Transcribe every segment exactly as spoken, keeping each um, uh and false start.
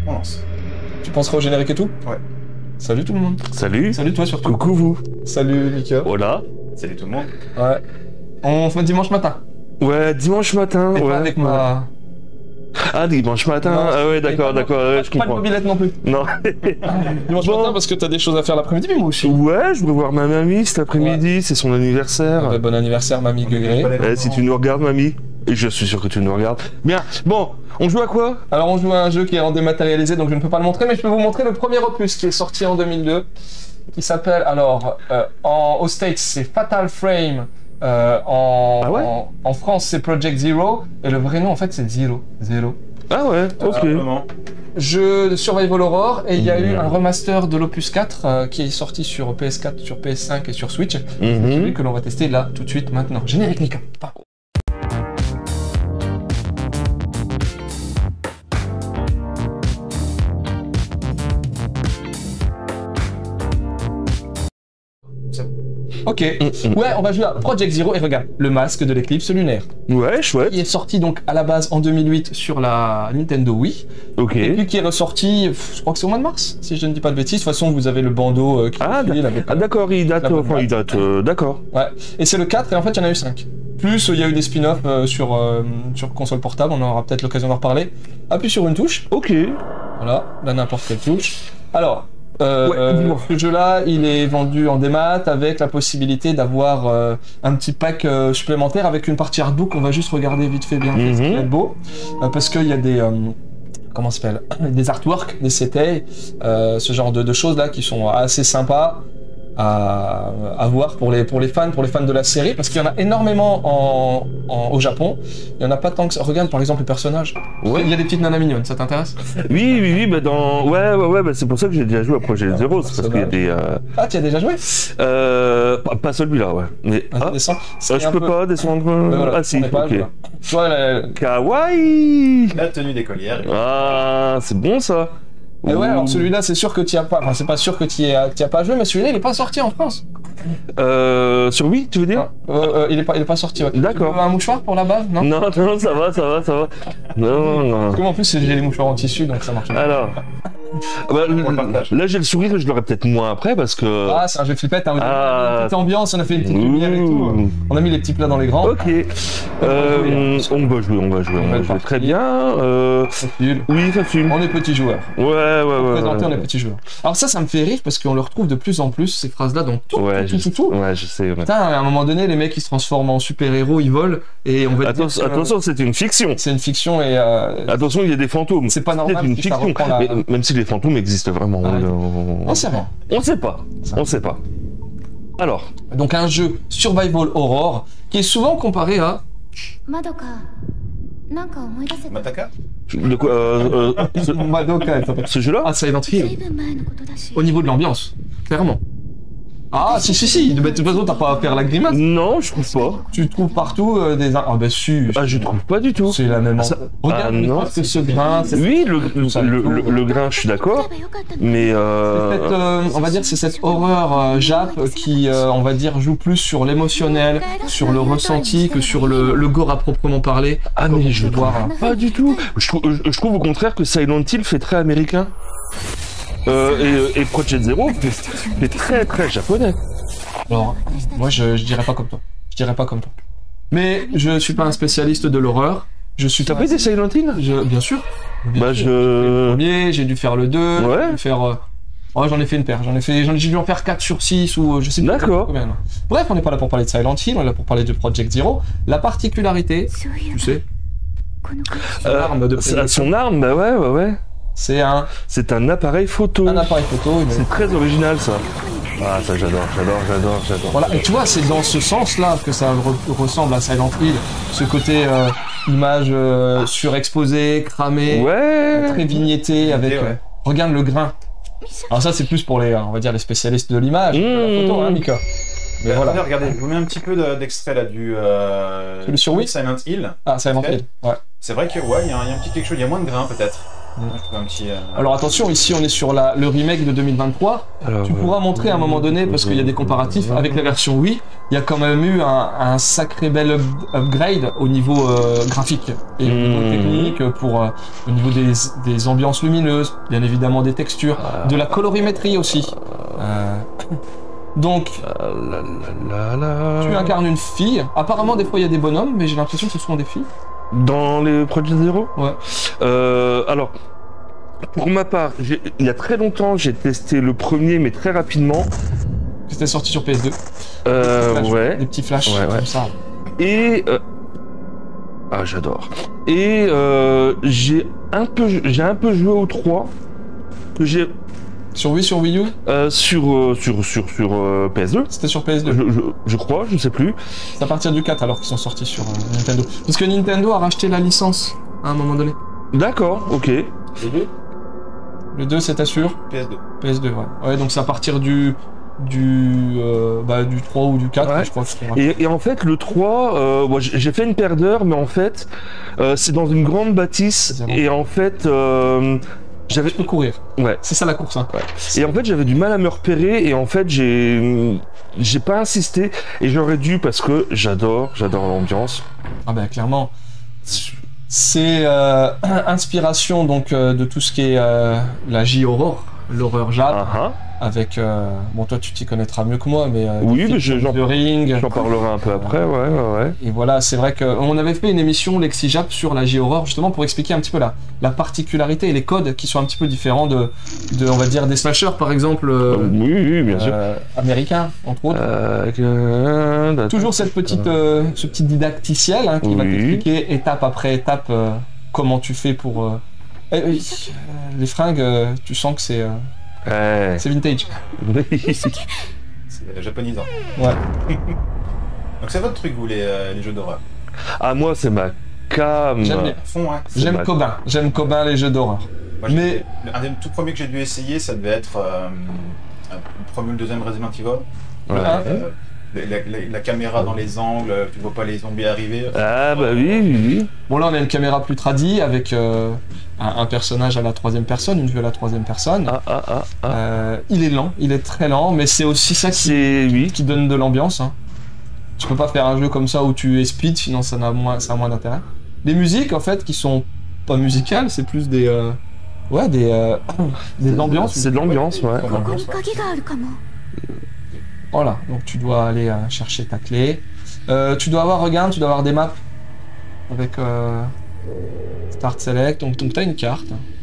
On lance. Tu penseras au générique et tout? Ouais. Salut tout le monde. Salut. Salut toi surtout. Coucou vous. Salut Mika. Hola. Salut tout le monde. Ouais. On fait dimanche matin. Ouais, dimanche matin. Et ouais. pas avec ma... Ah, dimanche matin. Non, ah ouais, d'accord, d'accord, ouais, je Pas de comprends. mobilette non plus. Non. Dimanche Bon. matin parce que t'as des choses à faire l'après-midi, mais moi aussi. Ouais, je veux voir ma mamie cet après-midi, c'est son anniversaire. Ah bah, bon anniversaire mamie Guegré. Eh, si tu nous regardes, mamie. Et je suis sûr que tu nous regardes. Bien. Bon, on joue à quoi? Alors on joue à un jeu qui est en dématérialisé, donc je ne peux pas le montrer, mais je peux vous montrer le premier opus qui est sorti en deux mille deux, qui s'appelle, alors, euh, en, aux States c'est Fatal Frame, euh, en, Ah ouais en, en France c'est Project Zero, et le vrai nom en fait c'est Zero. Zero. Ah ouais, ok. Simplement. Jeu de Survival Horror, et il y a eu Mhm. un remaster de l'opus quatre euh, qui est sorti sur P S quatre, sur P S cinq et sur Switch. C'est Mhm. celui que l'on va tester là, tout de suite, maintenant. Générique Nika. Pas. Ok, Mhm. ouais, on va jouer à Project Zero et regarde, le masque de l'éclipse lunaire. Ouais, chouette. Qui est sorti donc à la base en deux mille huit sur la Nintendo Wii, Ok. et puis qui est ressorti, pff, je crois que c'est au mois de mars, si je ne dis pas de bêtises. De toute façon, vous avez le bandeau euh, qui Ah, est avec, Ah d'accord, il date, La bonne enfin il date. date, euh, d'accord. Ouais, et c'est le quatre, et en fait, il y en a eu cinq. Plus, euh, il y a eu des spin-offs euh, sur, euh, sur console portable, on aura peut-être l'occasion d'en reparler. Appuie sur une touche, Ok. voilà, là n'importe quelle touche. Alors, euh, Ouais, euh, dis-moi. ce jeu-là, il est vendu en démat avec la possibilité d'avoir euh, un petit pack euh, supplémentaire avec une partie artbook qu'on va juste regarder vite fait bien fait, ce qui Mhm. va être beau, euh, parce qu'il y a des euh, comment ça s'appelle, des artworks, des C T, euh, ce genre de, de choses là qui sont assez sympas à, à voir pour les, pour les fans, pour les fans de la série, parce qu'il y en a énormément en, en- au Japon. Il y en a pas tant que ça. Regarde par exemple les personnages. Ouais. Il y a des petites nanas mignonnes, ça t'intéresse? Oui, oui, oui, bah dans... Ouais, ouais, ouais, bah c'est pour ça que j'ai déjà joué à Project Zero, c'est parce qu'il y a des... Euh... Ah, tu as déjà joué? euh pas, pas celui-là, ouais. Mais... Vas-y, Ah, descends. ah, C'est je un peux peu- pas descendre... Ouais, voilà, Ah si, on est pas ok. là. Tu vois, la- Kawaii. La tenue d'écolière. Ah, c'est bon ça. Et ouais, Ouh. alors celui-là, c'est sûr que tu as pas. Enfin, c'est pas sûr que tu y as, que t'y as pas joué, mais celui-là, il est pas sorti en France. Euh, sur Wii, tu veux dire? Euh, euh, il est pas, il est pas sorti. Ouais. D'accord. Tu veux un mouchoir pour la base, non? Non, non, ça va, ça va, ça va. Non, non. Parce que moi, en plus, c'est- j'ai les mouchoirs en tissu, donc ça marche. bien. Alors... Ah bah, On le partage. là, j'ai le sourire, je l'aurais peut-être moins après parce que... Ah, c'est un jeu flippette. Hein. On a Ah. une petite ambiance, on a fait une petite lumière et tout. Ouh. On a mis les petits plats dans les grands. Ok. Euh, on va jouer, on va jouer, on va Belle jouer. partie. Très bien. Euh... Facile. Oui, facile. On est petits joueurs. Ouais, ouais, ouais. Présenté, ouais. on est petits joueurs. Alors ça, ça me fait rire parce qu'on le retrouve de plus en plus, ces phrases-là, dans tout, Ouais, tout, je... tout, tout, tout. ouais, je sais. ouais. Putain, à un moment donné, les mecs, ils se transforment en super-héros, ils volent, et on va te dire Attention, que, euh, attention, c'est une fiction. c'est une fiction, et euh, Attention, il y a des fantômes. c'est pas normal. C'est une parce que ça fiction. reprend la- Mais, même si les fantômes existent vraiment. Ah ouais. on... On sait rien. on sait pas. On sait pas. Alors, Donc un jeu survival horror qui est souvent comparé à... 窓かなんか思い出せた Mataka. de quoi euh, euh, ce, Madoka, elle s'appelle. ce jeu-là Ah, Silent 随 Hill. 分前のことだし Au niveau de l'ambiance, clairement. Ah, si, si, si. De toute façon, t'as pas à faire la grimace. Non, je trouve pas. Tu trouves partout euh, des... Ah bah si. Ah, je trouve pas du tout. C'est la même... Ça- Regarde, Ah, ne non, serait-ce que ce grain, c'est... Oui, le, le, le, le grain, je suis 例 d'accord. えばよかったの Mais に euh... Cette, euh, on va dire c'est cette horreur euh, Jap qui, euh, on va dire, joue plus sur l'émotionnel, sur le ressenti que sur le, le gore à proprement parler. Ah Comme mais on je peut voir. hein. Pas du tout. Je trouve, je, je trouve au contraire que Silent Hill fait très américain. Euh, et, et Project Zero fait, fait très très japonais. Alors, moi je, je dirais pas comme toi. Je dirais pas comme toi. Mais je suis pas un spécialiste de l'horreur. Je suis T'as pas... pas été Silent Hill? je, Bien sûr. Bien Bah sûr. je... Premier, j'ai dû faire le deux, Ouais. j'ai dû faire... euh, Oh, j'en ai fait une paire, j'en ai fait, j'en- j'ai dû en faire quatre sur six ou euh, je sais plus D'accord. combien. là. Bref, on n'est pas là pour parler de Silent Hill, on est là pour parler de Project Zero. La particularité, そういえ tu ば sais, この子 son arme de sa- prédilection, son arme, bah ouais, ouais, ouais. c'est un, C'est un appareil photo. un appareil photo. une- C'est très original ça. Ah ça j'adore, j'adore, j'adore, j'adore. Voilà, et tu vois, c'est dans ce sens-là que ça re- ressemble à Silent Hill. Ce côté euh, image euh, surexposée, cramée, Ouais. très vignettée, avec... ouais. euh, regarde le grain. Alors ça, c'est plus pour les, euh, on va dire, les spécialistes de l'image, de la Mmh. photo, hein, Mika. Mais Mais voilà. Attendez, regardez, je vous mets un petit peu de- d'extrait là du. Euh, Celui sur Wii Silent Hill. Ah, Silent Hill, ouais. C'est vrai que ouais, il y, a un il y a un petit quelque chose, il y a moins de grains peut-être. Moi, je trouve un petit. euh, Alors attention, ici on est sur la, le remake de deux mille vingt-trois. Alors, Tu euh, pourras montrer à un moment donné, parce qu'il y a des comparatifs avec la version Wii, il y a quand même eu un, un sacré bel up- upgrade au niveau euh, graphique et au niveau Mmh. technique, pour, euh, au niveau des, des ambiances lumineuses, bien évidemment des textures, de la colorimétrie aussi. Euh, Donc, Ah là là là là. tu incarnes une fille. Apparemment, des fois il y a des bonhommes, mais j'ai l'impression que ce sont des filles. Dans les Project Zero Ouais. Euh, alors, pour ma part, j'ai- il y a très longtemps, j'ai testé le premier, mais très rapidement. C'était sorti sur P S deux. Euh, Flash, ouais. Des petits flashs Ouais, ouais. comme ça. Et euh, ah, j'adore. Et euh, j'ai un peu, j'ai un peu joué au trois que j'ai Sur Wii, sur Wii U, euh, sur euh, sur sur sur euh, P S deux. c'était sur P S deux. Je, je, je crois, je sais plus. C'est à partir du quatre alors qu'ils sont sortis sur euh, Nintendo. Parce que Nintendo a racheté la licence à un moment donné. D'accord, ok. Les deux Le deux, c'est sûr. P S deux. P S deux, ouais. Ouais, donc c'est à partir du du euh, bah, du trois ou du quatre, Ouais. je crois. qu'ils ont racheté. Et, et en fait, le trois, euh, moi, j'ai j'ai fait une paire d'heures, mais en fait, euh, c'est dans une grande bâtisse. Zéro. Et en fait, euh, j'avais. Tu peux courir. Ouais. C'est ça la course, hein. Et en fait, j'avais du mal à me repérer. Et en fait, j'ai. J'ai pas insisté. Et j'aurais dû parce que j'adore, j'adore l'ambiance. Ah ben clairement. C'est euh, inspiration donc euh, de tout ce qui est euh, la J-horror, l'horreur Jap, Ah ah. avec euh, bon toi tu t'y connaîtras mieux que moi, mais euh, Oui, des mais films je- comme j'en- The Ring. J'en parlerai un peu après, ouais, ouais, ouais. Et voilà, c'est vrai qu'on avait fait une émission Lexi Jap sur la J-horror justement pour expliquer un petit peu la, la particularité et les codes qui sont un petit peu différents de, de on va dire des slashers par exemple euh, oui, oui, bien sûr. euh, américains entre autres. Euh, que- Toujours cette petite, euh, ce petit didacticiel hein, qui va Oui. t'expliquer étape après étape euh, comment tu fais pour. Euh... eh, oui, euh, les fringues, euh, tu sens que c'est euh, Ouais. c'est vintage. C'est japonisant. Ouais. Donc c'est votre truc, vous, les, euh, les jeux d'horreur. Ah, moi, c'est ma cam. J'aime bien. À fond, hein. C'est J'aime ma- Cobain. J'aime Cobain les jeux d'horreur. Moi, j'ai- Mais- le- un des tout premiers que j'ai dû essayer, ça devait être euh, le premier ou le deuxième Resident Evil. Ouais. Euh, la, la- la caméra dans les angles, tu vois pas les zombies arriver. Ah, bah oui, oui, oui. Bon là on a une caméra plus tradie avec euh, un, un personnage à la troisième personne, une vue à la troisième personne. Ah, ah, ah, ah. Euh, il est lent, il est très lent, mais c'est aussi ça qui, C'est. Oui. qui donne de l'ambiance. Hein. Tu peux pas faire un jeu comme ça où tu es speed, sinon ça, n'a moins, ça a moins d'intérêt. Les musiques en fait qui sont pas musicales, c'est plus des euh, ouais des euh, des ambiances. C'est de l'ambiance, ouais. ここに鍵があるかも。 Voilà, donc tu dois aller euh, chercher ta clé. Euh, tu dois avoir, regarde, tu dois avoir des maps avec euh, Start Select, donc, donc tu as une carte.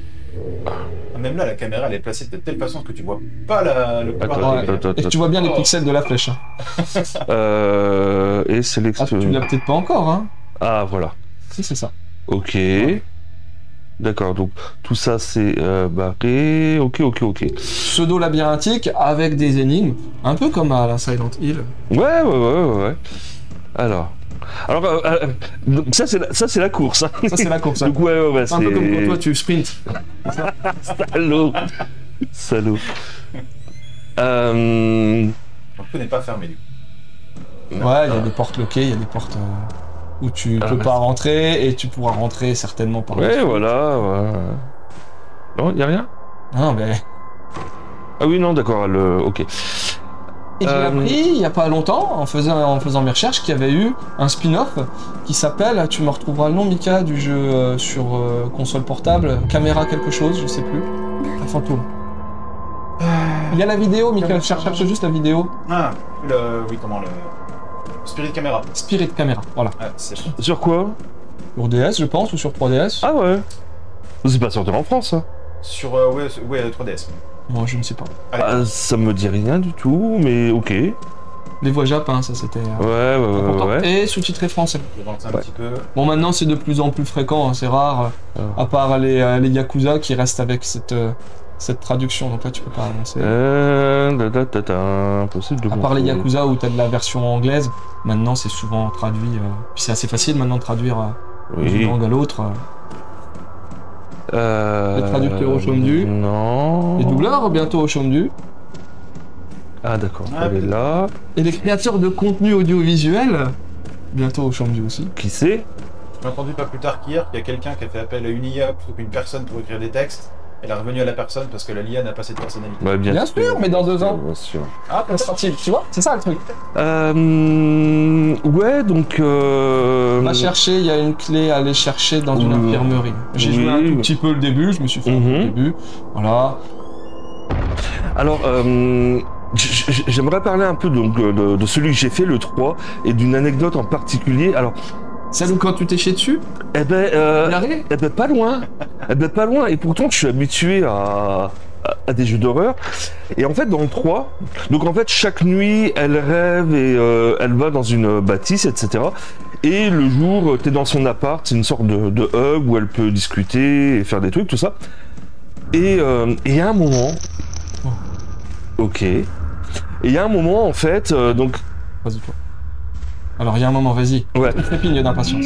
Ah, Même là, la caméra, elle est placée de telle façon que tu vois pas la, le couloir Attends, d'arrivée. attends, Et que tu vois bien les pixels de la flèche. hein. Euh, et Ah, sélection. tu l'as peut-être pas encore, hein. Ah, voilà. Si, c'est ça. Ok. D'accord, donc tout ça c'est euh, barré. Ok, ok, ok. Pseudo-labyrinthique avec des énigmes, un peu comme à la Silent Hill. Ouais, ouais, ouais, ouais. ouais. Alors. Alors, euh, euh, donc ça c'est la, ça, c'est la course. Hein. Ça, c'est la course. hein. Donc, ouais, ouais, ouais. C'est un peu comme quand toi tu sprints. Salaud. Salaud. Euh... Donc tout n'est pas fermé, du coup. Ouais, il y a des portes loquées, il y a des portes euh, où tu Ah, peux ouais. pas rentrer et tu pourras rentrer certainement par Ouais, voilà. Ouais. Non, y a rien. Non, mais. Ah oui, non, d'accord. Le... Ok. Et j'ai Euh, appris il y a pas longtemps, en faisant, en faisant mes recherches, qu'il y avait eu un spin-off qui s'appelle, tu me retrouveras le nom Mika du jeu euh, sur euh, console portable, caméra quelque chose, je sais plus. Un fantôme. Il y a la vidéo, Mika, cherche, cherche juste la vidéo. Ah, le, oui, comment le. Spirit Camera. Spirit Camera, voilà. Ah, c'est Sur quoi? Sur D S, je pense, ou sur trois D S. Ah ouais. C'est pas sorti en France, ça. sur euh, ouais, c'est- ouais, trois D S. Moi, je ne sais pas. Allez. Ah, ça me dit rien du tout, mais ok. Ouais, Les voix Jap, hein, ça c'était. euh, ouais, ouais, important. ouais. Et sous-titré français. Je vais lancer un Ouais. petit peu. Bon, maintenant c'est de plus en plus fréquent, hein, c'est rare, Ah. euh, à part les, euh, les Yakuza qui restent avec cette, euh, cette traduction, donc là tu peux pas avancer. Euh, da, da, da, da, impossible de À part les contrôler. Yakuza où t'as de la version anglaise, maintenant c'est souvent traduit, euh, puis c'est assez facile maintenant de traduire euh, d'une Oui. langue à l'autre. euh. Euh... Les traducteurs au chaume du. Non. Les doubleurs bientôt au Chomdu, Ah d'accord, Ah, elle est peut- là. et les créateurs de contenu audiovisuel bientôt au Chomdu aussi. Qui c'est? J'ai entendu pas plus tard qu'hier qu'il y a quelqu'un qui a fait appel à une I A plutôt qu'une personne pour écrire des textes. Elle est revenue à la personne parce que la I A n'a pas cette personnalité. Ouais, bien, Bien sûr, mais dans deux ans. Bien sûr. Ah, qu'en sera-t-il? Tu vois, c'est ça le truc. Euh, ouais, donc. Euh... Va chercher, il y a une clé à aller chercher dans une Euh, infirmerie. J'ai joué un oui. tout petit peu le début, je me suis fait un peu Mhm. le début. Voilà. Alors, euh, j- j- j'aimerais parler un peu donc, de, de- de celui que j'ai fait, le trois, et d'une anecdote en particulier. Alors, Celle où quand tu t'es chié dessus? eh ben, euh, L'arrêt? eh ben, pas loin. Eh ben, pas loin. Et pourtant, je suis habitué à, à, à des jeux d'horreur. Et en fait, dans le trois, donc en fait, chaque nuit, elle rêve et euh, elle va dans une bâtisse, et cetera. Et le jour, t'es dans son appart, c'est une sorte de, de hub où elle peut discuter et faire des trucs, tout ça. Et euh, et il y a un moment. Ok. Et il y a un moment, en fait, euh, donc. Vas-y, toi. Alors, il y a un moment, vas-y. Ouais. Je trépigne d'impatience.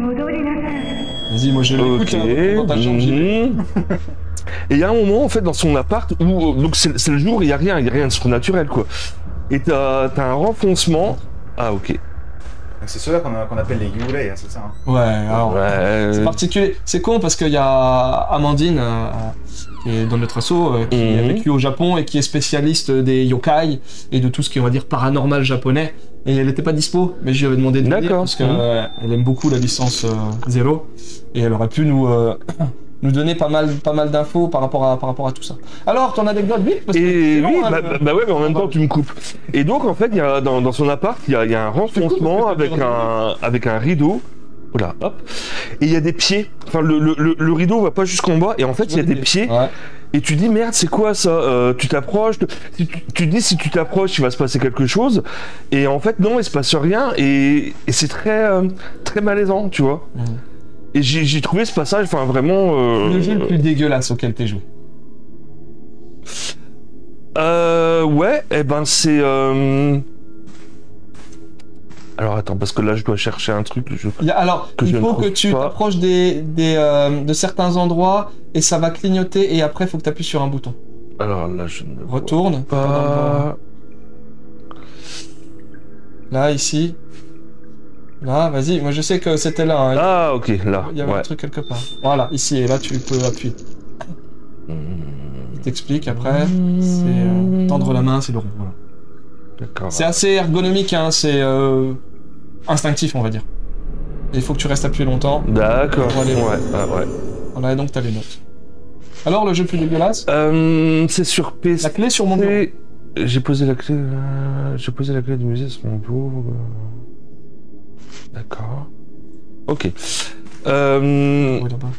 Vas-y, moi je l'écoute. Ok. hein, dans ta chambre, j'y vais. Mhm. Et il y a un moment, en fait, dans son appart où. Donc, c'est c'est le jour, il n'y a rien, il n'y a rien de surnaturel, quoi. Et t'as t'as un renfoncement. Ah, ok. Donc c'est ceux-là qu'on a- qu'on appelle les Yurei, hein, c'est ça. hein. Ouais, alors. C'est Ouais. particulier. C'est con parce qu'il y a Amandine, euh, qui est dans notre asso, euh, qui Mhm. a vécu au Japon et qui est spécialiste des yokai et de tout ce qui est, on va dire, paranormal japonais. Et elle n'était pas dispo, mais je lui avais demandé de venir D'accord. parce qu'elle Mhm. aime beaucoup la licence euh, zéro et elle aurait pu nous, euh, nous donner pas mal, pas mal d'infos par rapport à, par rapport à tout ça. Alors, ton anecdote, vite parce que Et c'est long, oui, hein, bah, le- bah- bah ouais, mais en même temps, tu me coupes. Et donc, en fait, il y a, dans, dans son appart, il y a, il y a un renfoncement parce que avec c'est un, avec un rideau. Voilà, hop. Et il y a des pieds. Enfin, le, le, le, le rideau va pas jusqu'en bas. Et en fait, il y a des pieds. Ouais. Et tu dis, merde, c'est quoi ça? Euh, Tu t'approches. te- si tu, tu dis, si tu t'approches, il va se passer quelque chose. Et en fait, non, il se passe rien. Et, et c'est très, euh, très malaisant, tu vois. Mhm. Et j'ai j'ai trouvé ce passage, enfin, vraiment. euh, Le jeu le plus dégueulasse auquel t'es joué. Euh, ouais, et ben c'est. euh, Alors attends, parce que là je dois chercher un truc. Je... Il y a- alors, Que il je ne faut que trouve tu pas. t'approches des, des, euh, de certains endroits et ça va clignoter et après il faut que tu appuies sur un bouton. Alors là je ne vois Retourne. pas. Là, ici. Là, vas-y. Moi je sais que c'était là. hein. Ah ok, là. Il y avait ouais. un truc quelque part. Voilà, ici. Et là, tu peux appuyer. Hmm, Je t'explique après. C'est euh, tendre la main, c'est le rond. Voilà. D'accord. C'est assez ergonomique, hein. C'est euh, instinctif, on va dire. Et il faut que tu restes appuyé longtemps. D'accord. Pour aller- Ouais, ah, ouais. Voilà, et donc t'as les notes. Alors, le jeu plus dégueulasse. Euh, c'est sur P C. La clé sur mon bureau. J'ai posé la clé. euh, J'ai posé la clé du musée sur mon bureau. euh. D'accord. Ok. Euh... Oui, là-bas.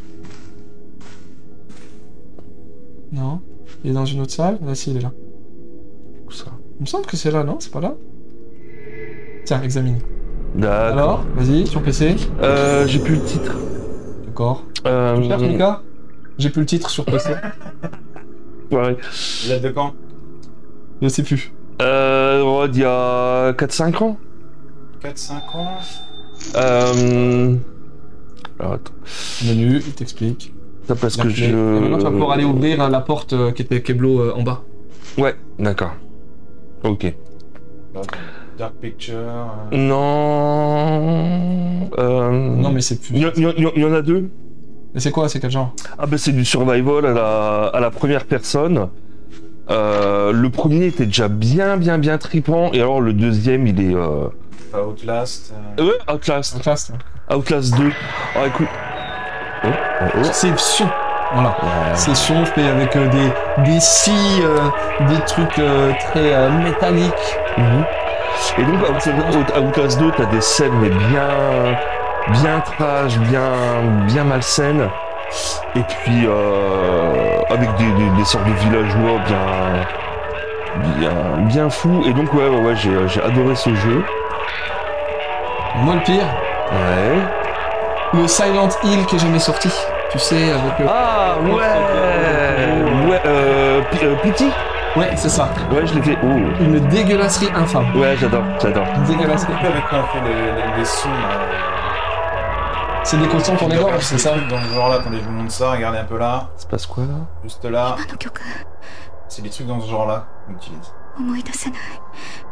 Non. Il est dans une autre salle. Là, si, il est là. Où ça? Il me semble que c'est là, non? C'est pas là? Tiens, examine. D'accord. Alors, vas-y, sur P C. Euh, j'ai plus le titre. D'accord. Euh... Tu cherches, Mika? J'ai plus le titre sur P C. Ouais. Il date de quand? Je sais plus. Euh, ouais, il y a quatre cinq ans. quatre cinq ans? Euh... Alors, attends. Menu, il t'explique. Ça parce La que clé. je... Et maintenant, tu vas pouvoir aller ouvrir euh, la porte euh, qui était Keblo euh, en bas. Ouais, d'accord. Ok. Dark Picture. euh, Non... Euh... Non, mais c'est plus. Il y, il y- il y en a deux. Mais c'est quoi? C'est quel genre? Ah bah c'est du survival à la, à la première personne. Euh, le premier était déjà bien bien bien trippant et alors le deuxième il est... Euh... Pas Outlast. euh, euh, ouais, Outlast. En classe. Outlast deux. Ah écoute... Oh, oh, oh. C'est son. Voilà. Ouais. C'est son fait avec euh, des, des scies, euh, des trucs euh, très euh, métalliques. Mhm. Et donc Out- Out- Outlast deux, t'as des scènes mais bien, bien trash, bien, bien malsaines. Et puis euh, avec des, des, des sortes de villageois bien, bien, bien fous. Et donc ouais, ouais, ouais, j'ai, j'ai adoré ce jeu. Moi, le pire, Ouais. le Silent Hill qui est jamais sorti. Tu sais, avec. euh, Ah ouais, ouais, euh, P- euh, Pity. Ouais, c'est ça. Ouais, je l'ai fait. Oh. Une dégueulasserie infâme. Ouais, j'adore, j'adore. Une dégueulasserie. Un peu avec quoi on fait les, les, les sons. là. C'est des cochons pour les gorges, c'est ça? Dans ce genre là, attendez, je vous montre ça, regardez un peu là, Ça se passe quoi là? juste là. あの曲 C'est des trucs dans ce genre là qu'on utilise. 思い出せない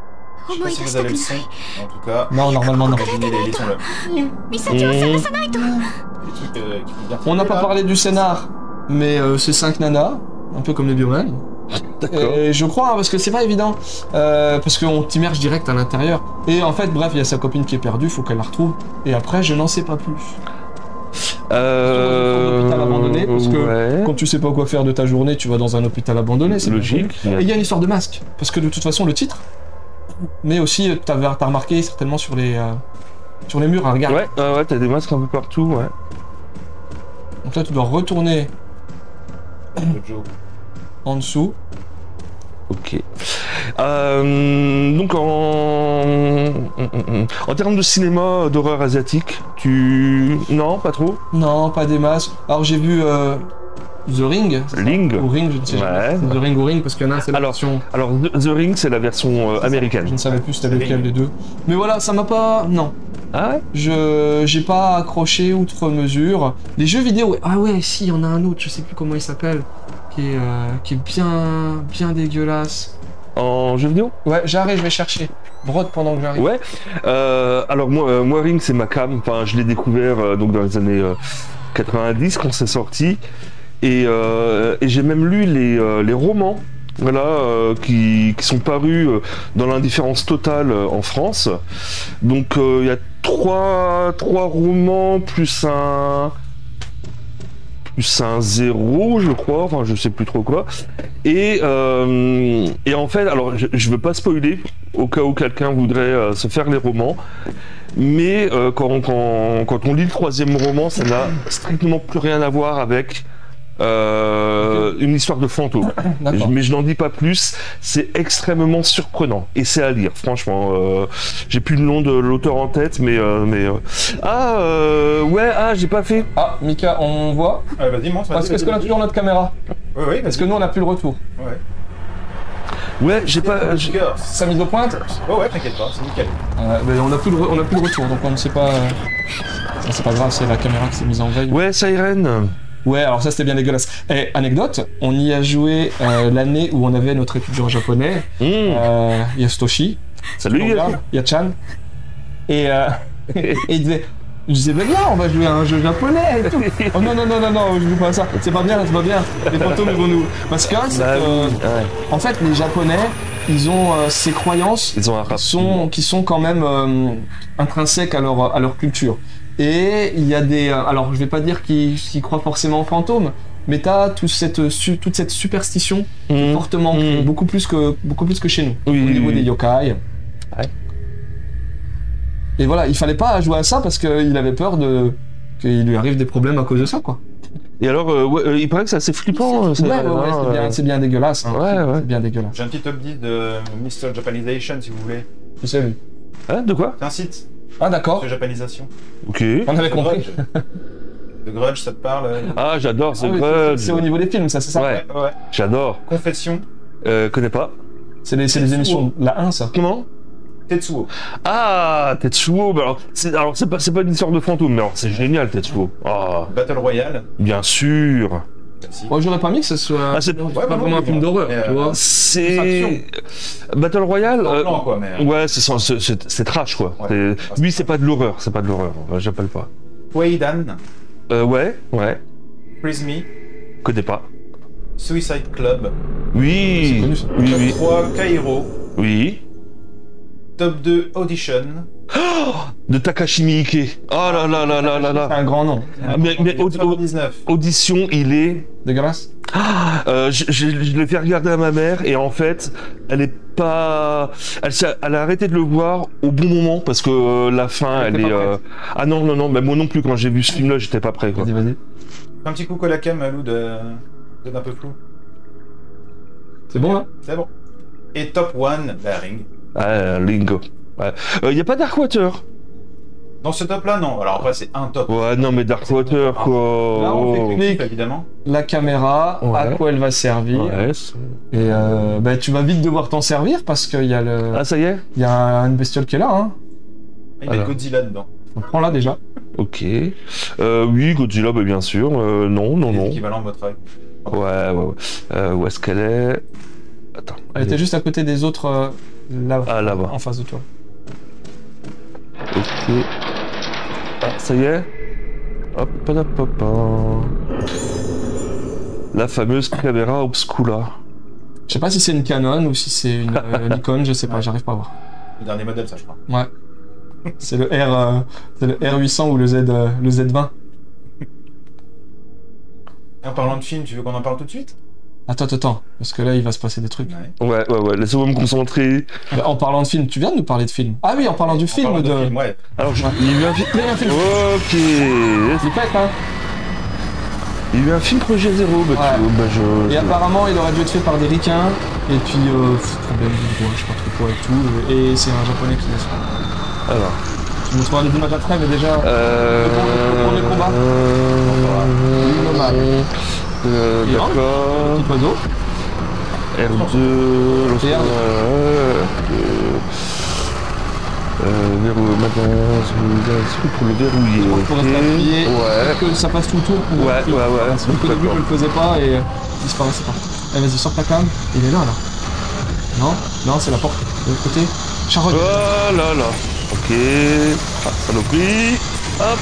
Je sais 思 pas い si 出 vous したく avez な le い son. En tout cas, Non, normalement non. imaginez les, les sons là. 美咲を探さないと Des trucs euh, qui font bien On n'a flipper, pas là. parlé du scénar, mais euh, c'est cinq nanas, un peu comme les Bioman. D'accord. Et je crois, hein, parce que c'est pas évident, euh, parce qu'on t'immerge direct à l'intérieur. Et en fait, bref, il y a sa copine qui est perdue, faut qu'elle la retrouve. Et après, je n'en sais pas plus. Euh... Sur un hôpital abandonné, parce que ouais. Quand tu sais pas quoi faire de ta journée, tu vas dans un hôpital abandonné, c'est Logique. bien connu. Et il y a une histoire de masque, parce que de toute façon, le titre, mais aussi, t'as t'as remarqué certainement sur les, euh, sur les murs, hein, regarde. Ouais, ouais, ouais, t'as des masques un peu partout, ouais. Donc là, tu dois retourner Le Joe. en dessous. Ok. Euh, donc en... en termes de cinéma d'horreur asiatique, tu... Non, pas trop. Non, pas des masques. Alors j'ai vu euh, The Ring. Ling. Ou Ring, je ne sais Ouais. pas. The Ring ou Ring, parce qu'il y en a un, c'est la Alors, version... Alors The, The Ring, c'est la version euh, Je américaine. ne savais plus c'était The lequel Ring. des deux. Mais voilà, ça m'a pas... Non. Ah ouais. Je j'ai pas accroché outre mesure. Les jeux vidéo... Ah ouais, si, il y en a un autre, je sais plus comment il s'appelle. Qui est, euh, qui est bien, bien dégueulasse. En jeu vidéo. Ouais, j'arrive, je vais chercher. Brode pendant que j'arrive. Ouais. Euh, alors moi, euh, moi Ring, c'est ma cam. Enfin, je l'ai découvert euh, donc dans les années euh, quatre-vingt-dix quand c'est sorti, et, euh, et j'ai même lu les, euh, les romans. Voilà, euh, qui, qui sont parus euh, dans l'indifférence totale euh, en France. Donc euh, il y a trois, trois romans plus un plus un zéro, je crois, enfin je sais plus trop quoi. Et, euh, et en fait, alors je, je veux pas spoiler au cas où quelqu'un voudrait euh, se faire les romans, mais euh, quand, quand, quand on lit le troisième roman, ça n'a strictement plus rien à voir avec euh, une histoire de fantôme. D'accord. Mais je n'en dis pas plus, c'est extrêmement surprenant et c'est à lire, franchement. Euh, j'ai plus le nom de l'auteur en tête, mais. Euh, mais euh, Ah, euh, ouais, ah, j'ai pas fait. Ah, Mika, on voit. Ah, vas-y, montre. Parce vas-y, qu'est-ce qu'on a vas-y. toujours notre caméra? Oui, oui, Parce que nous, on n'a plus le retour. Ouais. Ouais, j'ai pas. j'ai- Girls. Ça mise au point? Oh ouais, t'inquiète pas, c'est nickel. Ouais, mais on n'a plus, le re- on a plus le retour, donc on ne sait pas... euh, ça, c'est pas grave, c'est la caméra qui s'est mise en veille. Ouais, Siren. Ouais, alors ça c'était bien dégueulasse. Et anecdote, on y a joué euh, l'année où on avait notre étudiant japonais, Mmh. euh, Yastoshi, Salut. Yachan, et, euh, et il disait, je disais, mais viens, on va jouer à un jeu japonais et tout. Oh non, non, non, non, non, je joue pas à ça, c'est pas bien, c'est pas bien, les fantômes ils vont nous... Parce que, c'est Bah que, oui, ouais. en fait, les japonais, ils ont euh, ces croyances Ils ont un qui rap. sont, qui sont quand même euh, intrinsèques à leur, à leur culture. Et il y a des... euh, alors, je vais pas dire qu'ils qu'ils croient forcément aux fantômes, mais t'as toute cette, su- toute cette superstition Mmh. fortement, Mmh. beaucoup, plus que, beaucoup plus que chez nous, Oui, au oui, niveau oui. des yokai. Ouais. Et voilà, il fallait pas jouer à ça parce qu'il avait peur de qu'il lui arrive des problèmes à cause de ça, quoi. Et alors, euh, ouais, euh, il paraît que c'est assez flippant. euh, Ouais, c'est- ouais, ouais, hein, c'est bien, euh, c'est bien dégueulasse. Hein. Ouais, ouais. C'est bien dégueulasse. J'ai un petit top dix de mister Japanisation si vous voulez. Tu sais, oui. Hein, de quoi? C'est un site Ah, d'accord. de japanisation. Ok. On avait The compris. Grudge. The Grudge, ça te parle euh Ah, j'adore Ah The oui, c'est- Grudge. c'est au niveau des films, ça, c'est ça? Ouais, Ouais. j'adore. Confession, Euh, connais pas. C'est les, c'est les émissions. La un, ça. Comment? Tetsuo. Ah, Tetsuo. Bah alors, c'est alors, c'est pas, c'est pas une histoire de fantôme, mais alors, c'est génial, Tetsuo. Ah, Battle Royale. bien sûr. Si. Moi, j'aurais pas mis que ce soit. Ah, c'est- pas ouais, vraiment moi, un film moi, d'horreur, mais, tu euh, vois. C'est. Battle Royale. Plan, euh, plan, quoi, mais. Ouais, c'est sans- c'est c'est- c'est trash, quoi. Ouais. C'est- Lui, c'est pas de l'horreur, c'est pas de l'horreur. Ouais, j'appelle pas. Weidan, Euh, ouais, ouais. Freeze Me, Connais pas. Suicide Club, Oui. C'est connu, ça. Oui, Top oui. trois Kairo, Oui. Top deux Audition. De Takashi Miike. Oh là là là là là C'est là. un grand nom. Ah, mais- mais au- au- quatre-vingt-dix-neuf. Audition, il est. Dégueulasse. Euh, je, je- je l'ai fait regarder à ma mère et en fait, elle est pas. Elle, s'est- elle a arrêté de le voir au bon moment parce que euh, la fin, Elle elle, était est. pas euh, Ah non, non, non, mais moi non plus, quand j'ai vu ce film-là, j'étais pas prêt, quoi. Vas-y, vas-y. Un petit coucou à la cam, Lou, de... d'être un peu flou. C'est bon, là? C'est bon. Et Top One, bah, Ring. Ah, Lingo. Ouais. Euh, y a pas Darkwater. Dans ce top-là, non. Alors après, c'est un top. Ouais, non, mais Darkwater, quoi. Là, on fait Oh. clic. Clic, évidemment. La caméra, Ouais. à quoi elle va servir. Ouais, c'est- Et euh, bah, tu vas vite devoir t'en servir parce qu'il y a, le... Ah, ça y est? il y a une bestiole qui est là. Hein. Il y a Alors. Godzilla dedans. On prend là déjà. Ok. Euh, oui, Godzilla, bah, bien sûr. Euh, non, non, C'est non. l'équivalent de votre règle. Ouais, ouais, ouais. Euh, où est-ce qu'elle est? Attends. Elle était juste à côté des autres, euh, là, Ah, là-bas. en face de toi. Ok. Ah, ça y est. Hop, hop, hop, hop. La fameuse caméra obscura. Je sais pas si c'est une Canon ou si c'est une euh, Nikon, je sais pas, Ouais. j'arrive pas à voir. Le dernier modèle, ça, je crois. Ouais. C'est le R, euh, c'est le R huit cents ou le Z, euh, le Z vingt. Et en parlant de film, tu veux qu'on en parle tout de suite? Attends, attends, attends, parce que là il va se passer des trucs. Ouais. Ouais, ouais, ouais, laissez-moi me concentrer. Bah, en parlant de film, tu viens de nous parler de film. Ah oui, en parlant du En film parlant de. film, ouais. Alors, je- Ouais. il y a eu un film. Il y a eu un film. Ok. Il pète, hein. Il y a eu un film Projet Zéro. Bah, Ouais. tu vois, bah, je. Et je- apparemment, il aurait dû être fait par des ricains. Et puis, euh, pff, problème de droit, je sais pas trop quoi et tout. Et c'est un japonais qui l'a fait. Alors. Je me trouve les images après, mais déjà. Euh. Le premier combat. Euh. Normal. Euh, Et D'accord. Petit oiseau. R deux. l'autre, Et R deux. euh, Euh. Verrou. Maintenant. C'est pour le verrouiller. Il faut rester appuyé. Ouais. Que ça passe tout le tour. pour- Ouais, ouais, ouais. Parce qu'au début, je le faisais pas et euh, il disparaissait pas. Allez, vas-y, sors ta cam. Il est là, là. Non, non, c'est la porte. De l'autre côté. Charogne. Oh là là. Ok. Ah, saloperie. Hop.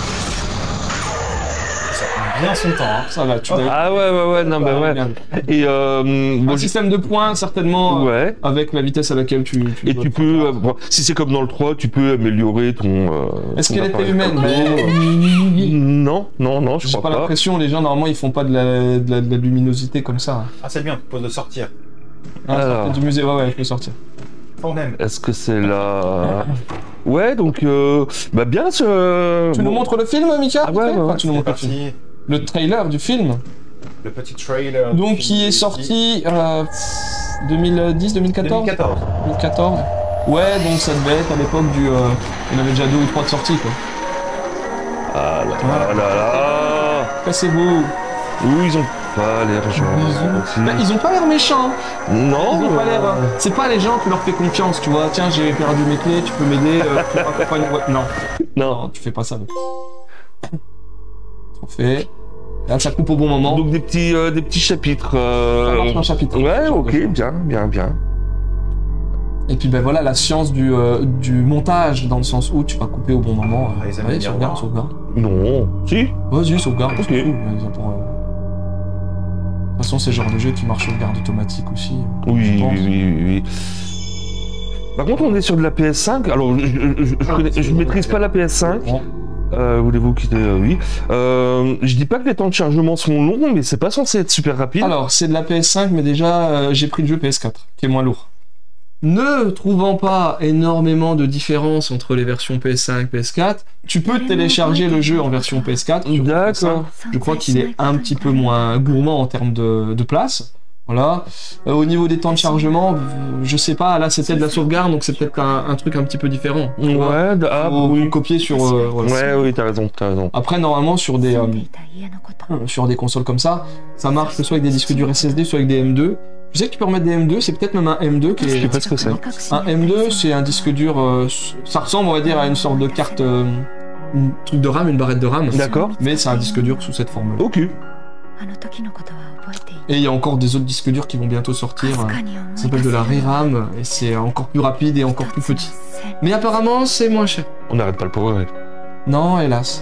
Ça prend bien son temps. Hein. Ça va, tu l'as eu. Ah ouais, ouais, ouais, non, bah ouais. Bien. Et euh, bon, Un j'ai- système de points, certainement, euh, ouais. avec la vitesse à laquelle tu. tu Et dois tu te peux, faire. euh, bon, si c'est comme dans le trois, tu peux améliorer ton. Euh, Est-ce ton qu'elle était appareil humaine? photo. Mais- Non, non, non, je J'ai crois pas pas. l'impression, les gens normalement ils font pas de la, de la, de la luminosité comme ça. Ah, c'est bien, propose de sortir. Ah, Alors. sortez du musée, ouais, ouais, je peux sortir. On aime. Est-ce que c'est là Ouais, donc, euh, bah bien ce. Tu nous bon. montres le film, Mika Ah ouais, ouais, Enfin, ouais. tu nous C'est montres le film. parti. Le trailer du film, Le petit trailer. du donc film qui est ici. sorti euh, deux mille dix, deux mille quatorze deux mille quatorze. deux mille quatorze. Ouais, donc ça devait être à l'époque du. Euh, on avait déjà deux ou trois de sorties quoi. Ah là là là là. Cassez-vous. Où ils ont pas l'air gentils. Bah, ils ont pas l'air méchants. Non. Ils ont pas l'air. euh, euh, C'est pas les gens qui leur fais confiance, tu vois. Tiens, j'ai perdu mes clés, tu peux m'aider. Euh, tu m'accompagnes. Ouais, non. Non. Non, tu fais pas ça. mec. Trop fait. Là, ça coupe au bon moment. Donc des petits, euh, des petits chapitres. euh, Ça marche un chapitre. Ouais, Genre ok, de choses. bien, bien, bien. Et puis ben voilà la science du, euh, du montage dans le sens où tu vas couper au bon moment. Ah, ils aiment Allez, bien sauvegarde, voir. sauvegarde. Non. Si. Vas-y, sauvegarde. Ok. c'est tout, ils ont pour, euh, De toute façon, c'est le genre de jeu qui marche sauvegarde automatique aussi. Oui, Je pense. oui, oui, oui, oui. Par contre, on est sur de la P S cinq. Alors, je, je, je, je connais- je maîtrise pas la P S cinq. Bon. Euh, Voulez-vous quitter euh, Oui. Euh, je dis pas que les temps de chargement sont longs, mais c'est pas censé être super rapide. Alors, c'est de la P S cinq, mais déjà, euh, j'ai pris le jeu P S quatre, qui est moins lourd. Ne trouvant pas énormément de différence entre les versions P S cinq, P S quatre, tu peux télécharger le jeu en version P S quatre. sur P S cinq. D'accord. Je crois qu'il est un petit peu moins gourmand en termes de, de place. Voilà. Euh, au niveau des temps de chargement, euh, je sais pas, là c'était de la sauvegarde, donc c'est peut-être un, un truc un petit peu différent. Tu vois. Ouais, d- ah, Faut oui. copier sur. euh, voilà. Ouais, oui, t'as raison, t'as raison. Après, normalement, sur des, euh, sur des consoles comme ça, ça marche soit avec des disques durs S S D, soit avec des M deux. Je sais que tu peux remettre des M deux, c'est peut-être même un M deux qui Je sais est. pas ce que c'est. Un M deux, c'est un disque dur. euh, ça ressemble, on va dire, à une sorte de carte. Euh, un truc de RAM, une barrette de RAM. D'accord. Mais c'est un disque dur sous cette forme-là. Ok. Et il y a encore des autres disques durs qui vont bientôt sortir. euh, Ça s'appelle de la ReRAM et c'est encore plus rapide et encore plus petit. Mais apparemment, c'est moins cher. On n'arrête pas le progrès. Non, hélas.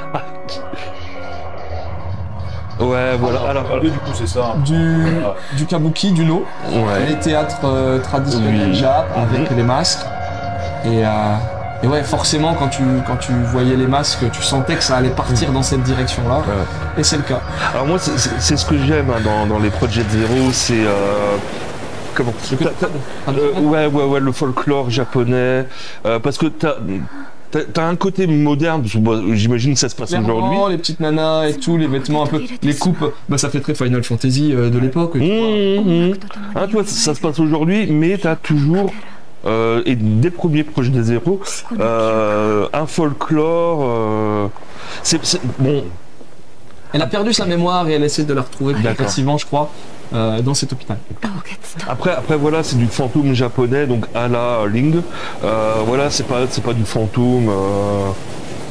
Ouais, voilà. Alors, Alors, du coup, c'est ça. Du, du kabuki, du no, ouais. les théâtres euh, traditionnels Oui. Jap avec les masques. Et, euh, et ouais, forcément, quand tu, quand tu voyais les masques, tu sentais que ça allait partir dans cette direction-là. Ouais. Et c'est le cas. Alors moi, c'est- c'est c'est ce que j'aime hein, dans, dans les Project Zero, c'est euh, comment Le t'as- t'as- euh, Ouais, ouais, ouais, le folklore japonais, euh, parce que t'as t'as- t'as un côté moderne, parce que, bon, j'imagine que ça se passe aujourd'hui. Clairement, les petites nanas et tout, les vêtements un peu, les coupes, bah ça fait très Final Fantasy euh, de l'époque. tu vois. Mmh, mmh. Hein, tu vois, ça, ça se passe aujourd'hui, mais t'as toujours euh, et dès le premier Project Zero, euh, un folklore. Euh, c'est c'est- bon. Elle a perdu sa mémoire et elle essaie de la retrouver D'accord. progressivement, je crois, euh, dans cet hôpital. Après, après voilà, c'est du fantôme japonais, donc à la Ling. Euh, voilà, c'est pas, c'est pas du fantôme. Euh,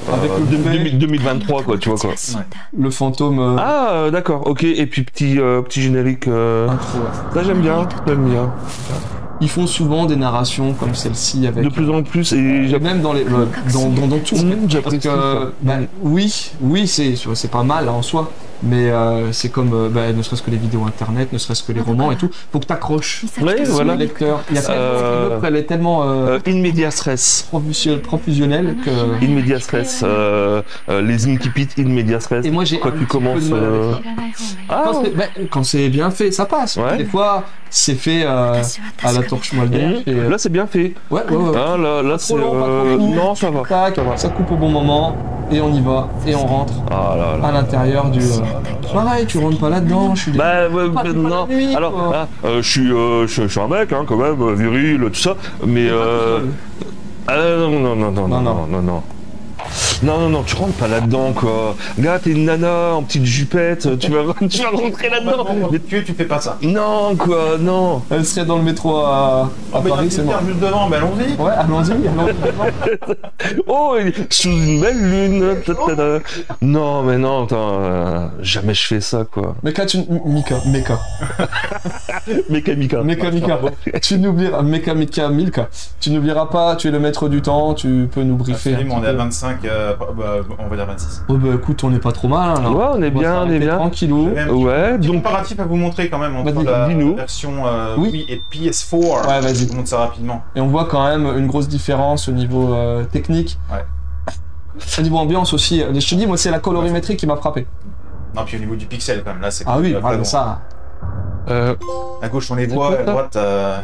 Avec euh, le deux- bébé. deux mille vingt-trois, quoi, tu vois quoi. Le fantôme. euh, Ah, euh, d'accord, ok. Et puis petit, euh, petit générique. euh, intro, ouais. Ça, j'aime bien, j'aime bien. Ils font souvent des narrations comme celle-ci avec. De plus en plus, et Et j'ai même dans les euh, dans, dans, dans tout. Mmh, Parce j'apprécie que ça. bah, oui, oui, c'est c'est pas mal hein, en soi, mais euh, c'est comme euh, bah, ne serait-ce que les vidéos internet, ne serait-ce que les romans et tout. Faut que t'accroches. Ouais, voilà. Le lecteur. Il y a tellement Euh, l'autre, elle est tellement euh, Euh, in media stress. profusio- profusionnelle que. In media stress. Euh, euh, les incipits in media stress. Et moi j'ai Quand un tu petit peu commences. de mal avec euh, ça. Ah, Quand c'est bah, quand c'est bien fait, ça passe. Ouais. Des fois, c'est fait euh, à la torche Mulder. mmh. et, euh, Là, c'est bien fait. ouais, ouais, ouais. Ah, là, là c'est. trop long, pas euh, trop court. Non, ça va. Tac, Ça va. ça coupe au bon moment et on y va et on rentre Ah là là. à l'intérieur du. euh, Pareil, tu rentres pas là-dedans. Je suis. Bah, ouais, Pas- bah, pas non. la nuit, Alors, quoi. ah, euh, je suis, euh, je, je suis un mec, hein, quand même, euh, viril, tout ça. Mais euh, ah, non, non, non, non, non, Non, non. non, non, non. Non, non, non, tu rentres pas là-dedans, quoi. Gars, t'es une nana en petite jupette, tu vas, tu vas rentrer là-dedans. Mais tu, tu fais pas ça. Non, quoi, non. Elle serait dans le métro à, à Ah, mais Paris, c'est mort. juste devant, mais allons-y. Ouais, allons-y, allons-y. Oh, sous une belle lune. ta-ta-ta. Non, mais non, attends, euh, jamais je fais ça, quoi. Meka, tu... Mika, Meka. Mécanica. Meka, Mika. Tu n'oublieras... Meka, Mika, Milka. Tu n'oublieras pas, tu es le maître du temps, tu peux nous briefer. un Philippe, on petit est à peu. vingt-cinq, euh, bah, on va dire vingt-six. Oh bah écoute, on n'est pas trop mal, hein, là. Ouais, on est va bien, on est s'arrêter bien. Tranquillou. J'avais un petit- Ouais, petit donc. comparatif à vous montrer quand même entre Vas-y, la, dis-nous. la version euh, Oui. Wii et P S quatre. Ouais, vas-y. Je vous montre ça rapidement. Et on voit quand même une grosse différence au niveau euh, technique. Ouais. Au niveau ambiance aussi. Je te dis, moi, c'est la colorimétrie qui m'a frappé. Non, puis au niveau du pixel quand même, là c'est. Ah oui, euh, voilà, vraiment. ça. Euh, À gauche on les C'est voit, quoi, à ça droite. euh,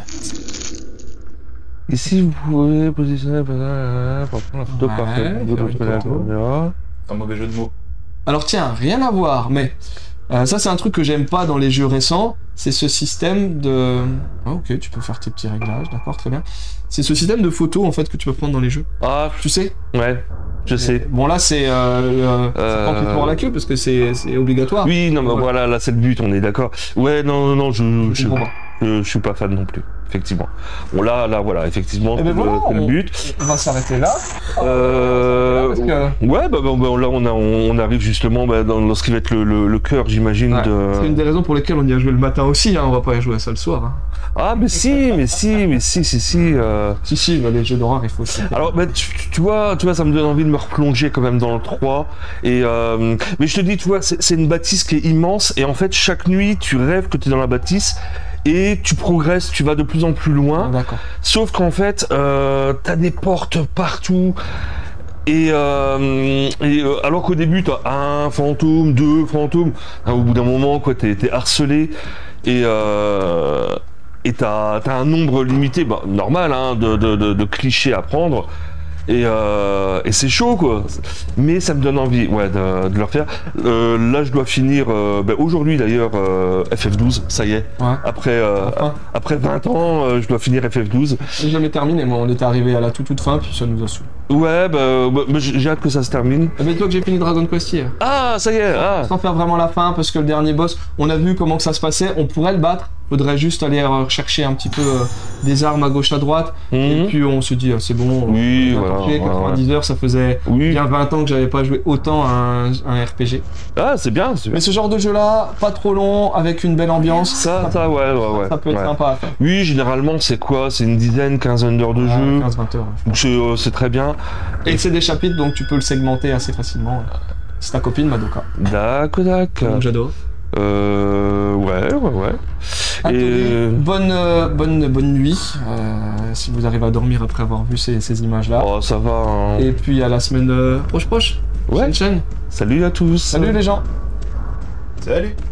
Ici, vous pouvez positionner euh, pour prendre la photo Ouais, parfaite. faire Vous une pouvez la photo. caméra. C'est un mauvais jeu de mots. Alors tiens, rien à voir, mais euh, ça c'est un truc que j'aime pas dans les jeux récents, c'est ce système de... Ah, ok, tu peux faire tes petits réglages, d'accord, très bien. C'est ce système de photos en fait que tu peux prendre dans les jeux. Ah, Tu sais ouais, je sais. Bon là c'est... Euh, euh, Euh, c'est pas qui te mord la queue parce que c'est c'est obligatoire. Oui, non, mais Voilà. voilà, là c'est le but, on est d'accord. Ouais, non, non, non, je, Je je, comprends pas. je, je suis pas fan non plus, effectivement. Bon, là, là, voilà, effectivement, Eh c'est ben le, voilà, c'est le on- but. On va s'arrêter là. Euh, Parce que Ouais, bah, bah, bah, là, on, a, on arrive justement bah, dans, dans ce qui va être le, le, le cœur, j'imagine, ouais, de... c'est une des raisons pour lesquelles on y a joué le matin aussi, hein, on va pas y jouer à ça le soir. Hein. Ah, mais si, mais si, mais si, si, si... euh... Si si, bah, les jeux d'horreur il faut aussi. Alors, bah, tu, tu- tu vois, tu vois, ça me donne envie de me replonger quand même dans le trois. Et euh, mais je te dis, tu vois, c'est c'est une bâtisse qui est immense. Et en fait, chaque nuit, tu rêves que tu es dans la bâtisse. Et tu progresses, tu vas de plus en plus loin. D'accord. Sauf qu'en fait, euh, t'as des portes partout. Et, euh, et euh, alors qu'au début, t'as un fantôme, deux fantômes. Hein, au bout d'un moment, quoi, t'es t'es harcelé. Et... Euh, et t'as t'as un nombre limité, bah, normal, hein, de, de, de, de clichés à prendre. Et, euh, et c'est chaud, quoi. Mais ça me donne envie, ouais, de, de le refaire. Euh, là, je dois finir, euh, bah, aujourd'hui d'ailleurs, euh, F F douze, ça y est. Ouais. Après, euh, Enfin. après vingt ans, euh, je dois finir F F douze. J'ai jamais terminé, moi on était arrivé à la toute toute fin puis ça nous a saoulé. Ouais, bah, bah, bah, j'ai j'ai hâte que ça se termine. Eh ben, toi que j'ai fini Dragon Quest hier. Ah, ça y est, ah. Sans faire vraiment la fin, parce que le dernier boss, on a vu comment que ça se passait, on pourrait le battre, faudrait juste aller rechercher un petit peu euh, des armes à gauche à droite, et Mhm. puis on se dit, ah, c'est bon, Oui, on a voilà, torché, ouais, quatre-vingt-dix heures, ça faisait Oui. bien vingt ans que j'avais pas joué autant à un, un R P G. Ah, c'est bien, c'est bien. Mais ce genre de jeu-là, pas trop long, avec une belle ambiance, Ça, ça, ouais, ouais, ouais. ça peut être ouais. sympa à faire. Oui, généralement, c'est quoi? C'est une dizaine, quinzaine d'heures de jeu. quinze vingt heures. Donc c'est euh, c'est très bien. Et c'est des chapitres, donc tu peux le segmenter assez facilement. C'est ta copine, Madoka. D'accord, d'accord. Donc j'adore. Euh, ouais, ouais, ouais. Anthony, Et- bonne, euh, bonne, bonne nuit, euh, si vous arrivez à dormir après avoir vu ces, ces images-là. Oh, ça va. Hein. Et puis à la semaine euh, proche proche. Ouais. Chaîne, chaîne. Salut à tous. Salut les gens. Salut.